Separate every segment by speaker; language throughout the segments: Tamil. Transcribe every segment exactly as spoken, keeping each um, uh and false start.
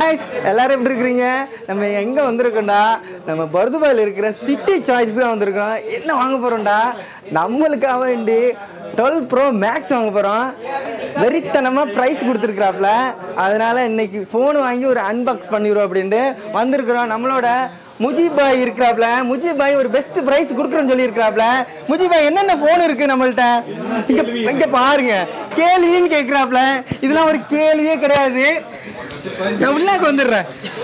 Speaker 1: guys, எல்லாரும் எப்படி இருக்கீங்க? நம்ம எங்க வந்திருக்கோம்டா? நம்ம பர்துபாயில் இருக்கிற சிட்டி சாய்ஸ் தான் வந்திருக்கோம். என்ன வாங்க போறோம்டா? நம்மளுக்காக வேண்டி twelve Pro Max வாங்க போறோம். வெரித்தனமா பிரைஸ் கொடுத்துருக்காப்ல. அதனால இன்னைக்கு ஃபோன் வாங்கி ஒரு அன்பாக்ஸ் பண்ணிடுவோம் அப்படின்ட்டு வந்திருக்கிறோம். நம்மளோட முஜிப் பாய் இருக்கிறாப்ல. முஜிப் பாய் ஒரு பெஸ்ட் பிரைஸ் கொடுக்குறேன்னு சொல்லி இருக்கிறாப்ல. முஜிப் பாய் என்னென்ன ஃபோன் இருக்கு நம்மள்ட்ட இங்க இங்க பாருங்க. கேள்வின்னு கேட்கிறாப்ல. இதெல்லாம் ஒரு கேள்வியே கிடையாது. நான் உள்ளாக்க வந்துடுறேன்.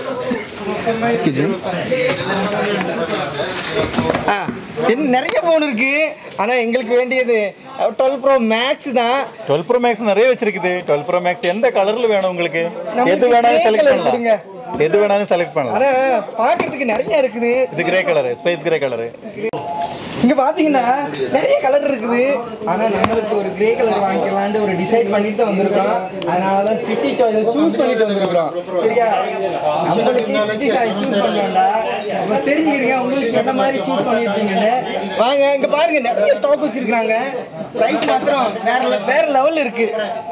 Speaker 1: நிறைய போன் இருக்கு. ஆனா எங்களுக்கு வேண்டியது twelve Pro Max தான்.
Speaker 2: twelve Pro Max நிறைய வச்சிருக்குது. twelve Pro Max எந்த கலர்ல வேணும் உங்களுக்கு? எது வேணாலும் செலக்ட் பண்ணலாம். எது வேணாலும் செலக்ட் பண்ணலாம்.
Speaker 1: ஆனா பார்க்கிறதுக்கு நிறைய இருக்குது.
Speaker 2: இது grey colour, space grey colour.
Speaker 1: இங்க பாத்தீங்கன்னா நிறைய கலர் இருக்குது. ஆனா நம்மளுக்கு ஒரு கிரே கலர் வாங்கிக்கலாம்னு ஒரு டிசைட் பண்ணிட்டு வந்திருக்கோம். அதனாலதான் சிட்டி சாய்ஸ் சூஸ் பண்ணிட்டு வந்திருக்கோம். சரியா? நம்மளுக்கு சிட்டி சாய்ஸ் சூஸ் பண்ணலாம்டா. அப்ப தெரிஞ்சுக்கிறீங்க உங்களுக்கு என்ன மாதிரி சூஸ் பண்ணிருக்கீங்கன்னு. வாங்க இங்க பாருங்க, நிறைய ஸ்டாக் வச்சிருக்காங்க. பிரைஸ் மாத்திரம் வேற வேற லெவல் இருக்கு.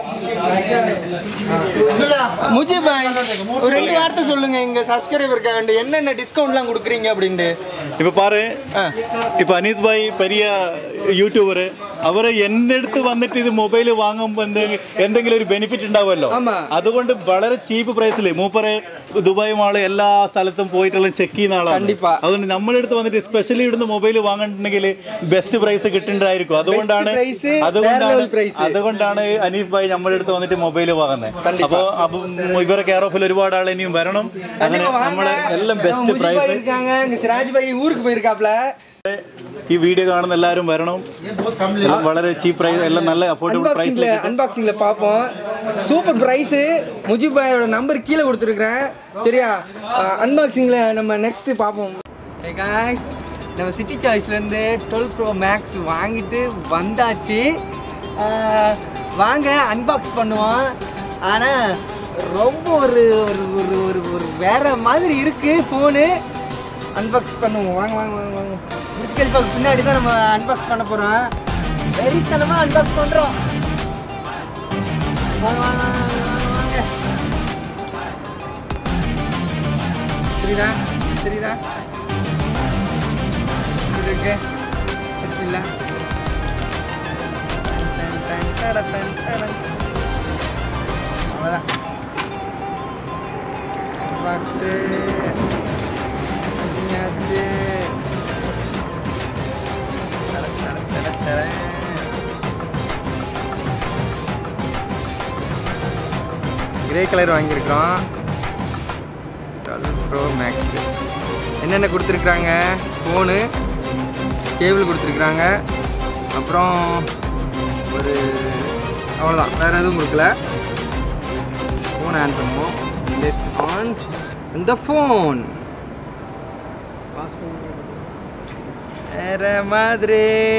Speaker 1: முஜிப் பாய் ஒரு ரெண்டு வார்த்தை சொல்லுங்க. இங்க சப்ஸ்கிரைபர் காண்டி என்னென்ன டிஸ்கவுண்ட்லாம் கொடுக்குறீங்க அப்படின்ட்டு.
Speaker 2: இப்ப பாரு, இப்ப அனீஸ் பாய் பெரிய യൂട്യൂബർ അവരെ എൻ്റെ അടുത്ത് വന്നിട്ട് ഇത് മൊബൈൽ വാങ്ങുമ്പോൾ എന്തെങ്കിലും ഒരു ബെനിഫിറ്റ് ഉണ്ടാവുമല്ലോ. അതുകൊണ്ട് വളരെ ചീപ്പ് പ്രൈസിൽ മൂപ്പറെ ദുബായ് മാള് എല്ലാ സ്ഥലത്തും പോയിട്ടെല്ലാം ചെക്ക് ചെയ്യുന്ന ആളാണ്. അതുകൊണ്ട് നമ്മുടെ അടുത്ത് വന്നിട്ട് സ്പെഷ്യലി ഇവിടുന്ന് മൊബൈൽ വാങ്ങണമെങ്കിൽ ബെസ്റ്റ് പ്രൈസ് കിട്ടേണ്ടതായിരിക്കും. അതുകൊണ്ടാണ് അതുകൊണ്ടാണ് അതുകൊണ്ടാണ് അനീഫ് ഭായ് നമ്മുടെ അടുത്ത് വന്നിട്ട് മൊബൈൽ വാങ്ങുന്നത്. അപ്പോൾ അപ്പം ഇവരെ കെയർ ഓഫിൽ ഒരുപാട് ആൾ ഇനിയും വരണം. അങ്ങനെ നമ്മളെ എല്ലാം ബെസ്റ്റ് പ്രൈസ്.
Speaker 1: സിരാജ് ഭായ് ഊർക്ക് പോയിരിക്കാപ്ല.
Speaker 2: ഈ വീഡിയോ കാണുന്ന എല്ലാവരും വരണം. വളരെ ചീപ്പ് പ്രൈസ്, എല്ലാം നല്ല അഫോർഡബിൾ പ്രൈസിൽ
Speaker 1: அன்பாக்சிங்ல பாப்போம். Super price. முஜிப் பாயோட நம்பர் கீழே கொடுத்துருக்கேன். சரியா? அன்பாக்சிங்ல நம்ம நெக்ஸ்ட் பாப்போம். ஹே गाइस, நம்ம சிட்டி சாய்ஸ்ல இருந்து twelve Pro Max வாங்கிட்டு வந்தாச்சு. வாங்க அன்பாக்ஸ் பண்ணுவோம். ஆனா ரொம்ப ஒரு ஒரு ஒரு ஒரு வேற மாதிரி இருக்கு ஃபோனு. அன்பாக்ஸ் பண்ணுவோம். வாங்க வாங்க வாங்க வாங்க. டிஸ்கல் பின்னாடி தான் நம்ம அன்பாக்ஸ் பண்ண போகிறோம். வெறித்தனமாக அன்பாக்ஸ் பண்ணுறோம். வாங்க வாங்க வாங்க. சரிதா சரிதா இருக்கு. பிஸ்மில்லா. அவ்வளோதான் பாக்ஸு. கிரே கலர் வாங்கியிருக்கோம். twelve Pro Max என்னென்ன கொடுத்துருக்குறாங்க? ஃபோனு, கேபிள் கொடுத்துருக்குறாங்க. அப்புறம் ஒரு அவ்வளோதான், வேறு எதுவும் கொடுக்கல. ஃபோன் ஆன் பண்ணுவோம். லெட்ஸ் ஆன் இந்த ஃபோன். வேற மாதிரி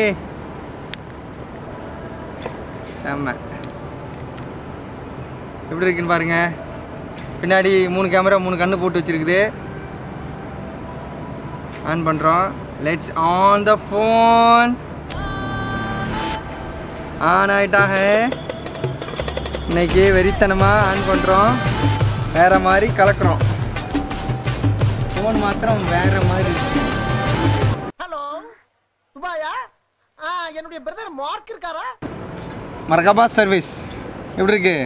Speaker 1: செம்ம. எப்படி இருக்குன்னு பாருங்க. பின்னாடி மூணு கேமரா, மூணு கண்ணு போட்டு வச்சிருக்குது. ஆன் பண்ணுறோம். Let's on the phone. On ஆயிட்டாக. இன்னைக்கு வெறித்தனமாக ஆன் பண்ணுறோம். வேற மாதிரி கலக்குறோம். ஃபோன் மாத்திரம் வேற மாதிரி இருக்கு. என்னுடைய பிரதர் மார்க் இருக்காரா? மர்கபா சர்வீஸ் எப்படி இருக்கு?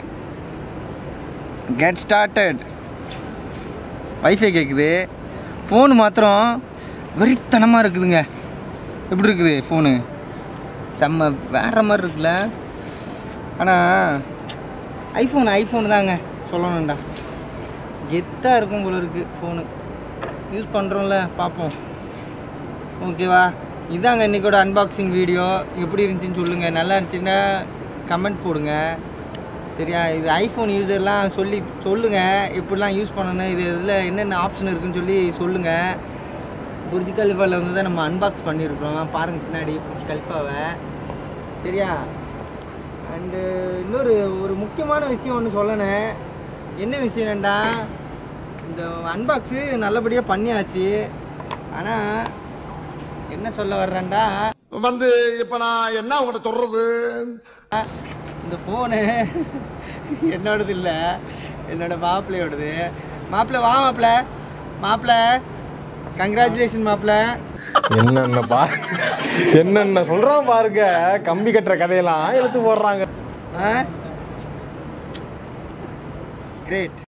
Speaker 1: Get started. வைஃபை கேட்குது. ஃபோனு மாத்திரம் வெறித்தனமாக இருக்குதுங்க. எப்படி இருக்குது ஃபோனு? செம்ம வேற மாதிரி இருக்குல்ல. ஆனால் ஐஃபோன் ஐஃபோனு தாங்க சொல்லணும்டா. கெத்தாக இருக்கும் போல இருக்குது ஃபோனு. யூஸ் பண்ணுறோம்ல, பார்ப்போம். ஓகேவா? இதாங்க இன்றைக்கோட அன்பாக்சிங் வீடியோ. எப்படி இருந்துச்சுன்னு சொல்லுங்கள். நல்லா இருந்துச்சுன்னா கமெண்ட் போடுங்க. சரியா? இது ஐஃபோன் யூஸர்லாம் சொல்லி சொல்லுங்கள் எப்படிலாம் யூஸ் பண்ணணும், இது இதில் என்னென்ன ஆப்ஷன் இருக்குதுன்னு சொல்லி சொல்லுங்கள். புர்ஜ் கலிஃபாவில் வந்து தான் நம்ம அன்பாக்ஸ் பண்ணியிருக்கோம். பாருங்கள் பின்னாடி புர்ஜ் கலிஃபாவை. சரியா? அண்டு இன்னொரு ஒரு முக்கியமான விஷயம் ஒன்று சொல்லணும். என்ன விஷயம்டா, இந்த அன்பாக்ஸு நல்லபடியாக பண்ணியாச்சு. ஆனால் என்ன சொல்ல வர்றேன்டா
Speaker 3: வந்து இப்போ நான் என்ன உங்கள்கிட்ட சொல்கிறது,
Speaker 1: இந்த ஃபோனு என்னோடது இல்லை, என்னோட மாப்பிள்ளையோடது. மாப்பிள்ள வா மாப்பிள்ள மாப்பிள்ள கங்க்ராச்சுலேஷன் மாப்பிள்ள.
Speaker 4: என்னென்ன பா என்னென்ன சொல்றான் பாருங்க. கம்பி கட்டுற கதையெல்லாம் எடுத்து போடுறாங்க.
Speaker 1: கிரேட்.